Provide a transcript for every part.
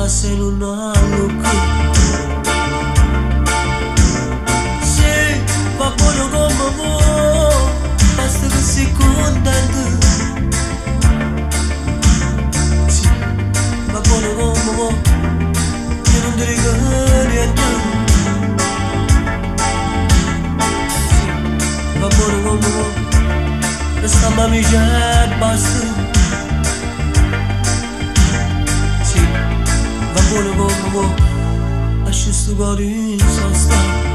se non ha look. Se va buono come mo, basta che sei contento. Sì, va buono come mo, io non ti dico niente. Sì, va buono come mo, restiamo amici e basta. Buono come mo, lascia sto cuore in sosta.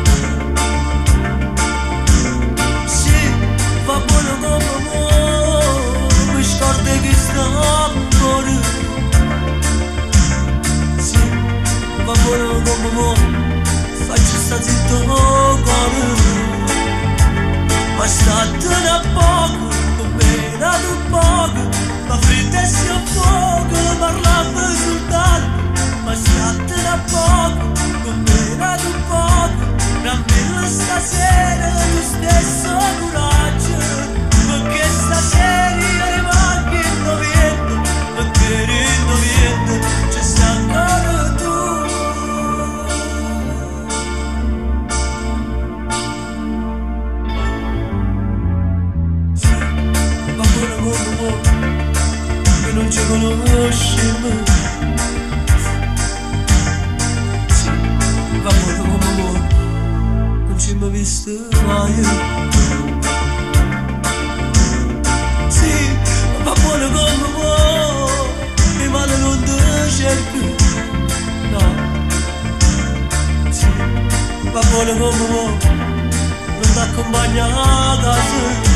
Sì, va buono come mo, mi scordo che sta ancora. Sì, va buono come mo, faccio sta zitto cuore. Ma statene a poco, come nato poco, ma fritta si a fuoco, parlando soltanto. Ma statene a poco, combinato un poco, rammella stasera lo stesso coraggio, perché stasera io rimango indoviendo, perché indoviendo c'è sta ancora tu. Sì, ma buono come mo, che non ci conosciamo. Va buono come mo, non ci mi visto mai. Sì, va buono come mo, mi male non ti cerco. No, sì, va buono come mo, non ti accompagna a casa.